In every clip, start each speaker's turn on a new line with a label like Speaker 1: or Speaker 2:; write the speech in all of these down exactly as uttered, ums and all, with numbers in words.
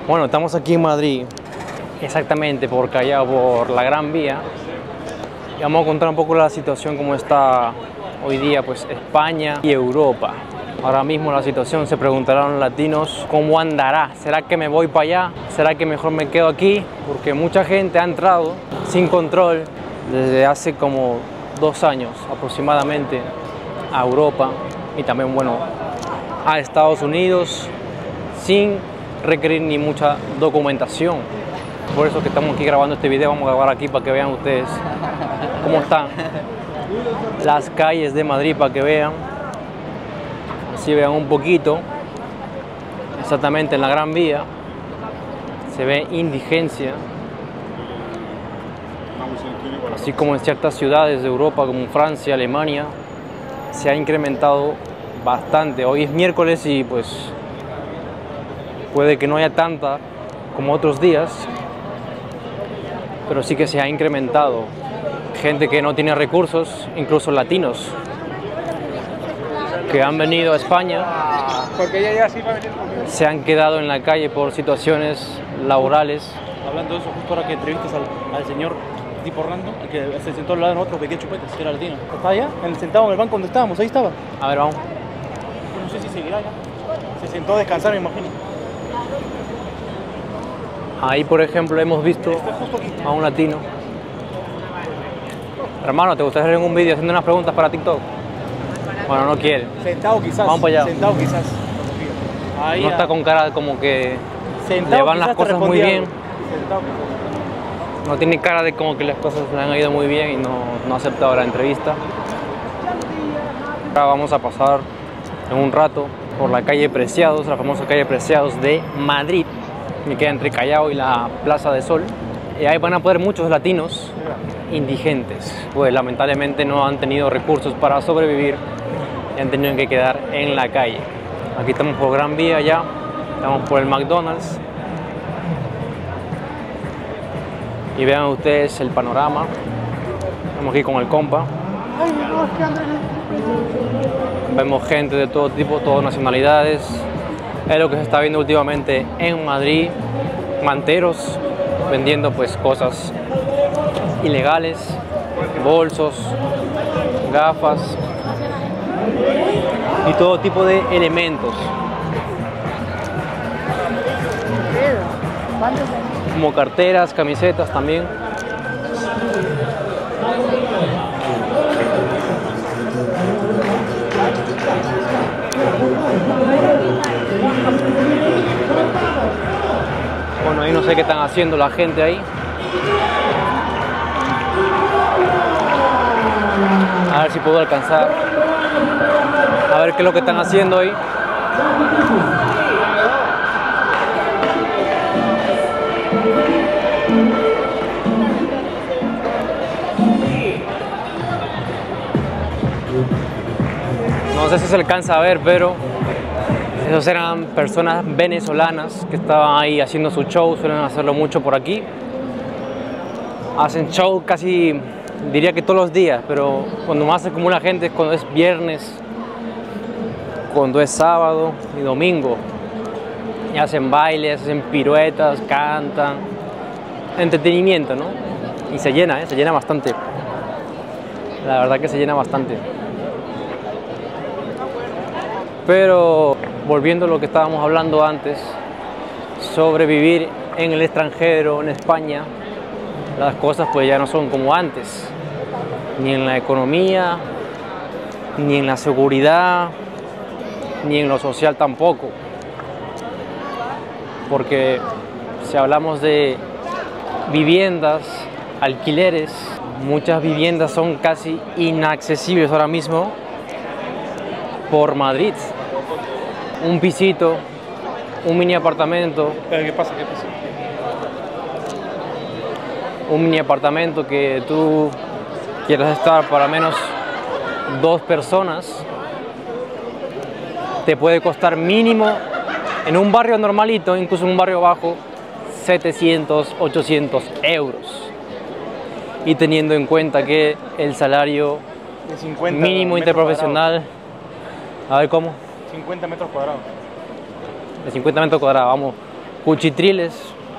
Speaker 1: Bueno, estamos aquí en Madrid, exactamente por Callao, por la Gran Vía. Y vamos a contar un poco la situación como está hoy día, pues España y Europa. Ahora mismo la situación, se preguntarán los latinos, ¿cómo andará? ¿Será que me voy para allá? ¿Será que mejor me quedo aquí? Porque mucha gente ha entrado sin control desde hace como dos años aproximadamente a Europa y también, bueno, a Estados Unidos sin requerir ni mucha documentación. Por eso que estamos aquí grabando este video, vamos a grabar aquí para que vean ustedes cómo están las calles de Madrid, para que vean, si vean un poquito, exactamente en la Gran Vía, se ve indigencia, así como en ciertas ciudades de Europa como Francia, Alemania, se ha incrementado bastante. Hoy es miércoles y pues puede que no haya tanta como otros días, pero sí que se ha incrementado. Gente que no tiene recursos, incluso latinos, que han venido a España, se han quedado en la calle por situaciones laborales.
Speaker 2: Hablando de eso, justo ahora que entrevistas al, al señor tipo Orlando, el que se sentó al lado de nosotros, pequeño chupetes, que era latino. ¿Está allá? En el, sentado en el banco donde estábamos, ahí estaba.
Speaker 1: A ver, vamos.
Speaker 2: No sé si seguirá ya. Se sentó a descansar, me imagino.
Speaker 1: Ahí, por ejemplo, hemos visto a un latino. Hermano, ¿te gustaría hacer un vídeo haciendo unas preguntas para TikTok? Bueno, no quiere.
Speaker 2: Sentado quizás.
Speaker 1: Vamos para allá.
Speaker 2: Sentado quizás. Ahí
Speaker 1: No está con cara como que
Speaker 2: sentado,
Speaker 1: le van las cosas muy bien.
Speaker 2: Sentado.
Speaker 1: No tiene cara de como que las cosas le han ido muy bien y no, no ha aceptado la entrevista. Ahora vamos a pasar en un rato por la calle Preciados, la famosa calle Preciados de Madrid, que queda entre Callao y la Plaza de Sol. Y ahí van a poder muchos latinos indigentes, pues lamentablemente no han tenido recursos para sobrevivir y han tenido que quedar en la calle. Aquí estamos por Gran Vía ya, estamos por el McDonald's. Y vean ustedes el panorama. Estamos aquí con el compa. Vemos gente de todo tipo, todas nacionalidades. Es lo que se está viendo últimamente en Madrid. Manteros vendiendo pues cosas ilegales, bolsos, gafas y todo tipo de elementos, como carteras, camisetas también. Bueno, ahí no sé qué están haciendo la gente ahí. A ver si puedo alcanzar a ver qué es lo que están haciendo ahí. No sé si se alcanza a ver, pero esos eran personas venezolanas que estaban ahí haciendo su show. Suelen hacerlo mucho por aquí. Hacen show casi, diría que todos los días, pero cuando más se acumula gente es cuando es viernes, cuando es sábado y domingo. Y hacen bailes, hacen piruetas, cantan. Entretenimiento, ¿no? Y se llena, ¿eh? Se llena bastante. La verdad que se llena bastante. Pero volviendo a lo que estábamos hablando antes, sobre vivir en el extranjero, en España, las cosas pues ya no son como antes, ni en la economía, ni en la seguridad, ni en lo social tampoco. Porque si hablamos de viviendas, alquileres, muchas viviendas son casi inaccesibles ahora mismo por Madrid. Un pisito, un mini apartamento.
Speaker 2: ¿Qué pasa? ¿Qué pasa?
Speaker 1: Un mini apartamento que tú quieras estar para menos dos personas, te puede costar mínimo en un barrio normalito, incluso en un barrio bajo, setecientos, ochocientos euros. Y teniendo en cuenta que el salario
Speaker 2: De cincuenta
Speaker 1: mínimo interprofesional, a ver cómo,
Speaker 2: cincuenta metros cuadrados.
Speaker 1: de cincuenta metros cuadrados, vamos, cuchitriles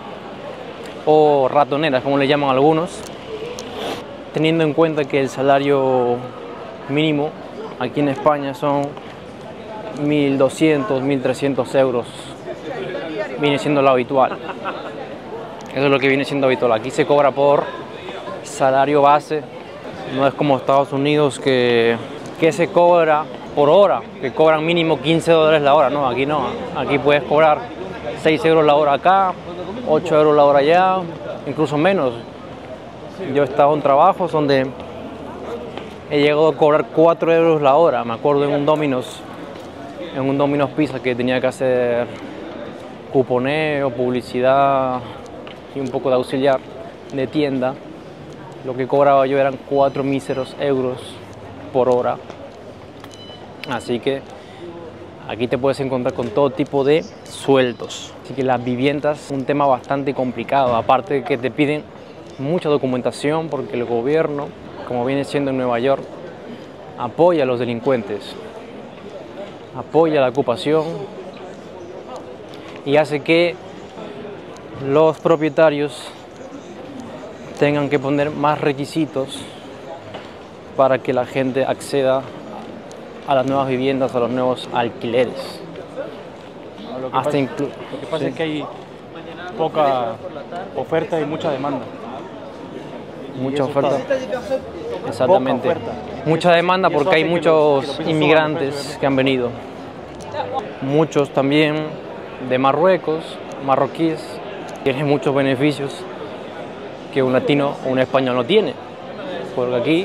Speaker 1: o ratoneras, como le llaman algunos, teniendo en cuenta que el salario mínimo aquí en España son mil doscientos, mil trescientos euros, viene siendo lo habitual. Eso es lo que viene siendo habitual. Aquí se cobra por salario base, no es como Estados Unidos que, que se cobra por hora, que cobran mínimo quince dólares la hora. No, aquí no, aquí puedes cobrar seis euros la hora acá, ocho euros la hora allá, incluso menos. Yo he estado en trabajos donde he llegado a cobrar cuatro euros la hora. Me acuerdo en un Domino's, en un Domino's Pizza, que tenía que hacer cuponeo, publicidad y un poco de auxiliar de tienda. Lo que cobraba yo eran cuatro míseros euros por hora. Así que aquí te puedes encontrar con todo tipo de sueldos. Así que las viviendas es un tema bastante complicado, aparte de que te piden mucha documentación porque el gobierno, como viene siendo en Nueva York, apoya a los delincuentes, apoya la ocupación y hace que los propietarios tengan que poner más requisitos para que la gente acceda a las nuevas viviendas, a los nuevos alquileres.
Speaker 2: Lo que pasa, lo que pasa sí. es que hay poca oferta y mucha demanda.
Speaker 1: Mucha oferta. Exactamente. Oferta. Mucha demanda porque hay muchos inmigrantes que han venido. Muchos también de Marruecos, marroquíes, tienen muchos beneficios que un latino o un español no tiene. Porque aquí,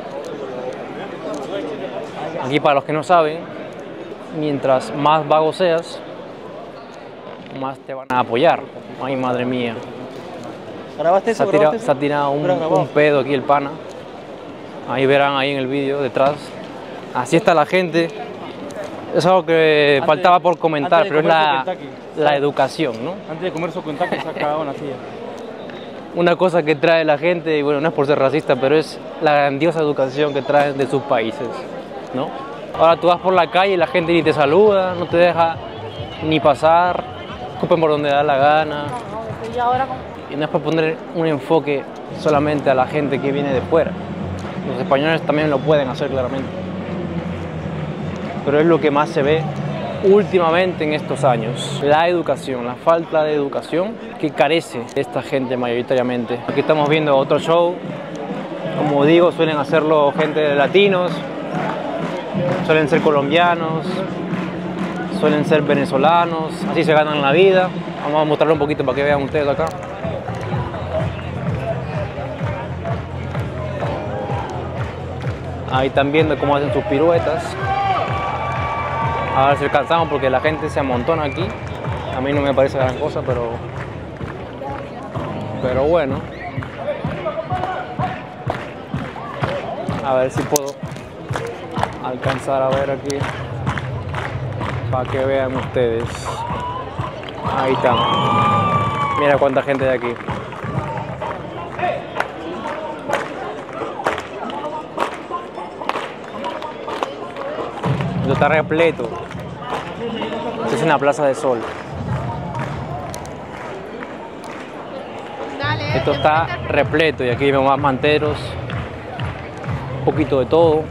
Speaker 1: aquí para los que no saben, mientras más vago seas, más te van a apoyar. Ay, madre mía.
Speaker 2: ¿Grabaste eso?
Speaker 1: Se ha tirado, se ha tirado un, un pedo aquí el pana. Ahí verán ahí en el vídeo detrás. Así está la gente. Es algo que antes, faltaba por comentar, pero es la, la educación, ¿no?
Speaker 2: Antes de comer su Kentucky se ha cagado una silla.
Speaker 1: Una cosa que trae la gente, y bueno, no es por ser racista, pero es la grandiosa educación que traen de sus países, ¿no? Ahora tú vas por la calle y la gente ni te saluda, no te deja ni pasar, escupen por donde da la gana. Y no es para poner un enfoque solamente a la gente que viene de fuera. Los españoles también lo pueden hacer claramente. Pero es lo que más se ve últimamente en estos años. La educación, la falta de educación que carece esta gente mayoritariamente. Aquí estamos viendo otro show. Como digo, suelen hacerlo gente de latinos, suelen ser colombianos, suelen ser venezolanos. Así se ganan la vida. Vamos a mostrarlo un poquito para que vean ustedes acá. Ahí están viendo cómo hacen sus piruetas. A ver si alcanzamos porque la gente se amontona aquí. A mí no me parece gran cosa, pero pero bueno. A ver si puedo alcanzar a ver aquí para que vean ustedes. Ahí está. Mira cuánta gente hay aquí. Esto está repleto. Esto es una plaza de sol. Esto está repleto y aquí vemos más manteros, un poquito de todo.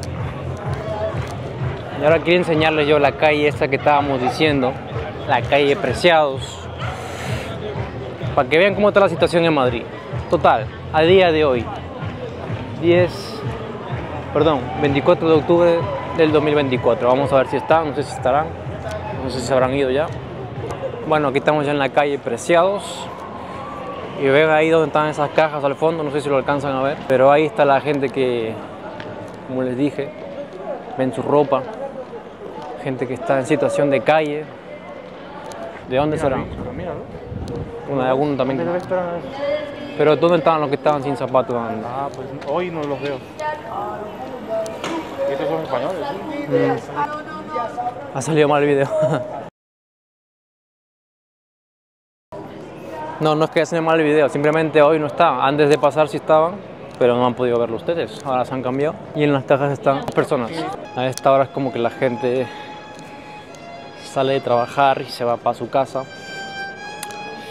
Speaker 1: Y ahora quiero enseñarles yo la calle esta que estábamos diciendo, la calle Preciados, para que vean cómo está la situación en Madrid. Total, a día de hoy, diez, perdón, veinticuatro de octubre del dos mil veinticuatro. Vamos a ver si están, no sé si estarán, no sé si se habrán ido ya. Bueno, aquí estamos ya en la calle Preciados y ven ahí donde están esas cajas al fondo, no sé si lo alcanzan a ver, pero ahí está la gente que, como les dije, ven su ropa, gente que está en situación de calle. ¿De dónde serán? Bueno, de alguno también. Pero ¿dónde estaban los que estaban sin zapatos?
Speaker 2: Ah, pues hoy no los veo. Estos son españoles, ¿sí?
Speaker 1: Mm. Ha salido mal el video. No, no es que haya salido mal el video, simplemente hoy no está. Antes de pasar sí estaban, pero no han podido verlo ustedes. Ahora se han cambiado. Y en las cajas están personas. A esta hora es como que la gente sale de trabajar y se va para su casa.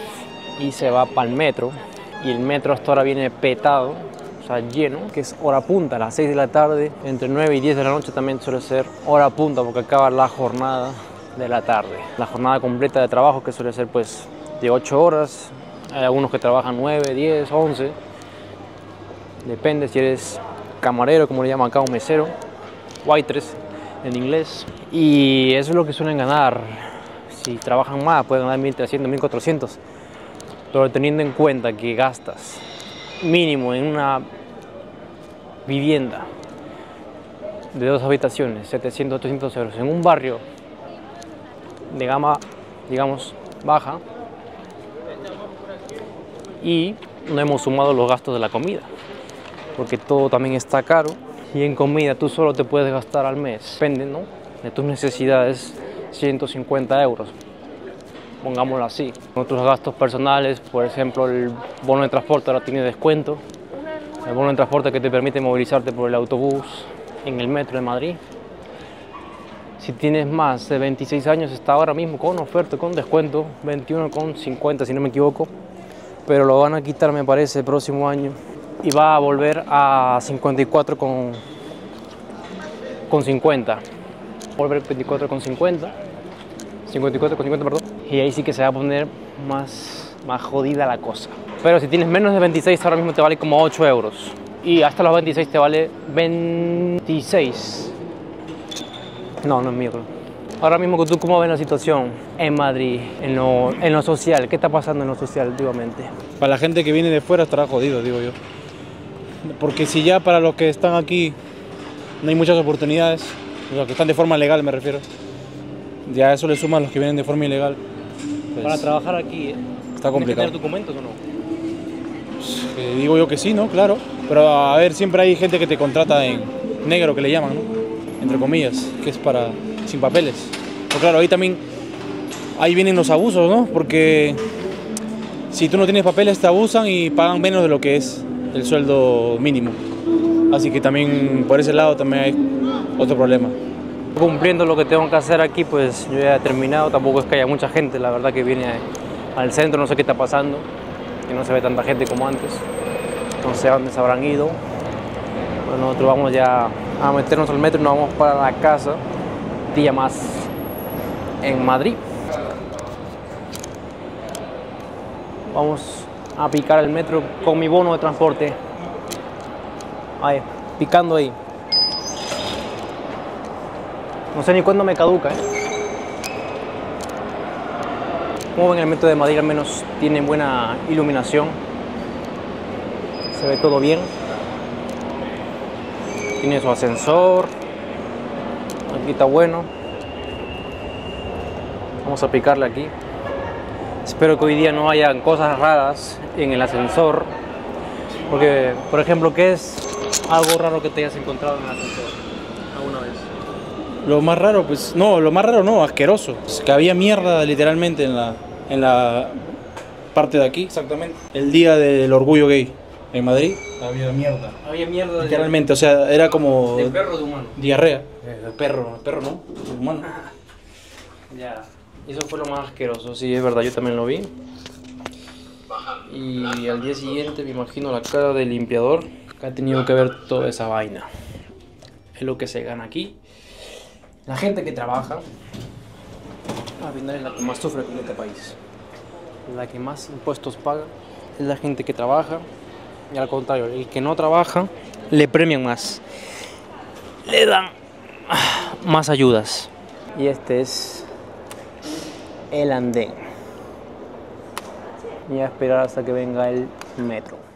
Speaker 1: y se va para el metro. Y el metro hasta ahora viene petado, o sea, lleno, que es hora punta, a las seis de la tarde, entre nueve y diez de la noche también suele ser hora punta porque acaba la jornada de la tarde. La jornada completa de trabajo, que suele ser pues de ocho horas, hay algunos que trabajan nueve, diez, once, depende si eres camarero, como le llaman acá, un mesero, waitress en inglés, y eso es lo que suelen ganar. Si trabajan más pueden ganar mil trescientos, mil cuatrocientos, pero teniendo en cuenta que gastas mínimo en una vivienda de dos habitaciones setecientos, ochocientos euros en un barrio de gama, digamos, baja, y no hemos sumado los gastos de la comida, porque todo también está caro, y en comida tú solo te puedes gastar al mes, depende, ¿no?, de tus necesidades, ciento cincuenta euros, pongámoslo así. Otros gastos personales, por ejemplo, el bono de transporte ahora tiene descuento, el bono de transporte que te permite movilizarte por el autobús en el metro de Madrid. Si tienes más de veintiséis años está ahora mismo con oferta, con descuento, veintiuno con cincuenta si no me equivoco, pero lo van a quitar, me parece, el próximo año, y va a volver a cincuenta y cuatro con cincuenta. Volver veinticuatro con cincuenta, cincuenta y cuatro con cincuenta, perdón, y ahí sí que se va a poner más, más jodida la cosa. Pero si tienes menos de veintiséis, ahora mismo te vale como ocho euros, y hasta los veintiséis te vale veintiséis. No, no es mío, creo. Ahora mismo, ¿tú cómo ves la situación en Madrid, en lo, en lo social? ¿Qué está pasando en lo social últimamente?
Speaker 2: Para la gente que viene de fuera estará jodido, digo yo. Porque si ya para los que están aquí no hay muchas oportunidades, los que están de forma legal me refiero, ya eso le suma a los que vienen de forma ilegal.
Speaker 1: Pues, para trabajar aquí, ¿eh?
Speaker 2: Está complicado.
Speaker 1: ¿Tienes que tener documentos o no?
Speaker 2: Pues, eh, digo yo que sí, ¿no? Claro. Pero a ver, siempre hay gente que te contrata en negro, que le llaman, ¿no?, entre comillas, que es para sin papeles. Pero claro, ahí también, ahí vienen los abusos, ¿no? Porque si tú no tienes papeles te abusan y pagan menos de lo que es el sueldo mínimo. Así que también por ese lado también hay otro problema.
Speaker 1: Cumpliendo lo que tengo que hacer aquí, pues yo ya he terminado. Tampoco es que haya mucha gente, la verdad, que viene al centro, no sé qué está pasando, que no se ve tanta gente como antes, no sé a dónde se habrán ido. Bueno, nosotros vamos ya a meternos al metro y nos vamos para la casa, día más en Madrid. Vamos a picar el metro con mi bono de transporte. Ahí, picando ahí. No sé ni cuándo me caduca, ¿eh? Como ven, el metro de Madrid al menos tiene buena iluminación. Se ve todo bien. Tiene su ascensor. Aquí está bueno. Vamos a picarle aquí. Espero que hoy día no haya cosas raras en el ascensor. Porque, por ejemplo, ¿qué es algo raro que te hayas encontrado en el ascensor alguna vez?
Speaker 2: Lo más raro, pues, no, lo más raro no, asqueroso. Es que había mierda literalmente en la, en la parte de aquí, exactamente. El día del orgullo gay en Madrid, había mierda.
Speaker 1: Había mierda.
Speaker 2: Literalmente, o sea, era como...
Speaker 1: ¿De perro o de humano?
Speaker 2: Diarrea. De perro, de perro no, de humano.
Speaker 1: Ya, eso fue lo más asqueroso, sí, es verdad, yo también lo vi. Y al día siguiente me imagino la cara del limpiador que ha tenido que ver toda esa vaina. Es lo que se gana aquí. La gente que trabaja, al final es la que más sufre en este país. La que más impuestos paga es la gente que trabaja. Y al contrario, el que no trabaja, le premian más. Le dan más ayudas. Y este es el andén. Y a esperar hasta que venga el metro.